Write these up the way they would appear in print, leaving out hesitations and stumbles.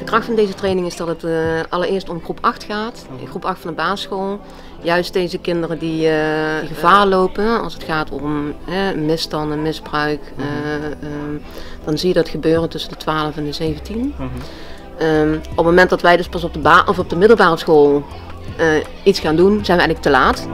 kracht van deze training is dat het allereerst om groep 8 gaat, groep 8 van de basisschool. Juist deze kinderen die gevaar lopen als het gaat om misstanden, misbruik. Dan zie je dat gebeuren tussen de 12 en de 17. Op het moment dat wij dus pas op de middelbare school iets gaan doen, zijn we eigenlijk te laat.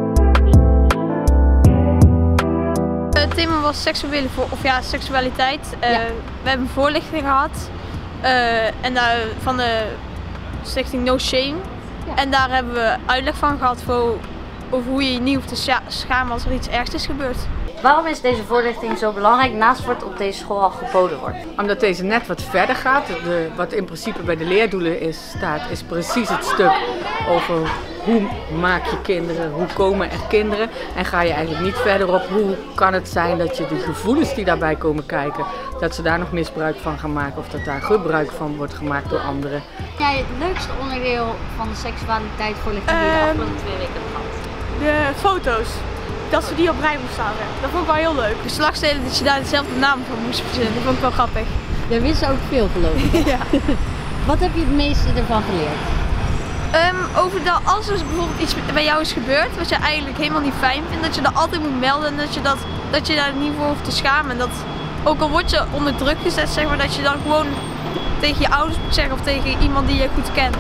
Het thema was seksualiteit. We hebben voorlichting gehad van de stichting No Shame. Ja. En daar hebben we uitleg van gehad over hoe je je niet hoeft te schamen als er iets ergs is gebeurd. Waarom is deze voorlichting zo belangrijk naast wat op deze school al geboden wordt? Omdat deze net wat verder gaat. Wat in principe bij de leerdoelen staat, is precies het stuk over hoe maak je kinderen, hoe komen er kinderen. En ga je eigenlijk niet verder op hoe kan het zijn dat je de gevoelens die daarbij komen kijken, dat ze daar nog misbruik van gaan maken of dat daar gebruik van wordt gemaakt door anderen. Ja, het leukste onderdeel van de seksualiteitsvoorlichting die je de afgelopen 2 weken hebt gehad? De foto's. Dat ze die op rij moesten staan. Dat vond ik wel heel leuk. De slagsteden dat je daar dezelfde naam van moest verzinnen, dat vond ik wel grappig. Jij wist ook veel geloof ik. Ja. Wat heb je het meeste ervan geleerd? Als er bijvoorbeeld iets bij jou is gebeurd wat je eigenlijk helemaal niet fijn vindt, dat je dat altijd moet melden en dat je daar niet voor hoeft te schamen. En dat, ook al word je onder druk gezet, zeg maar, dat je dan gewoon tegen je ouders moet zeggen of tegen iemand die je goed kent.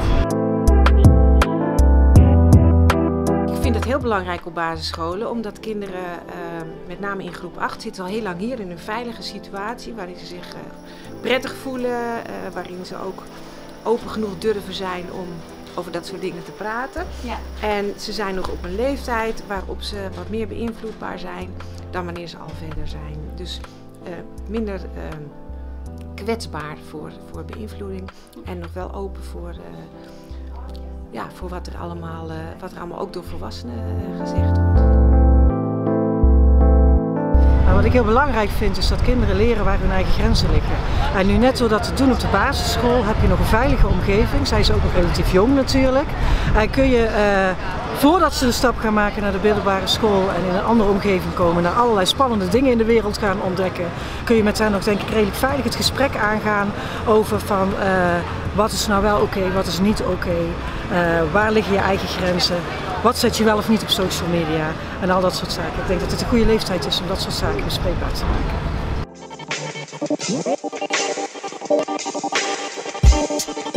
Ik vind het heel belangrijk op basisscholen, omdat kinderen, met name in groep 8, zitten al heel lang hier in een veilige situatie, waarin ze zich prettig voelen, waarin ze ook open genoeg durven zijn om over dat soort dingen te praten. Ja. En ze zijn nog op een leeftijd waarop ze wat meer beïnvloedbaar zijn dan wanneer ze al verder zijn. Dus minder kwetsbaar voor beïnvloeding en nog wel open voor wat er allemaal ook door volwassenen gezegd wordt. Wat ik heel belangrijk vind is dat kinderen leren waar hun eigen grenzen liggen. En nu net door dat te doen op de basisschool heb je nog een veilige omgeving. Zij is ook nog relatief jong natuurlijk. En kun je voordat ze de stap gaan maken naar de middelbare school en in een andere omgeving komen, naar allerlei spannende dingen in de wereld gaan ontdekken, kun je met hen nog denk ik redelijk veilig het gesprek aangaan over van wat is nou wel oké, wat is niet oké, waar liggen je eigen grenzen, wat zet je wel of niet op social media en al dat soort zaken. Ik denk dat het een goede leeftijd is om dat soort zaken bespreekbaar te maken.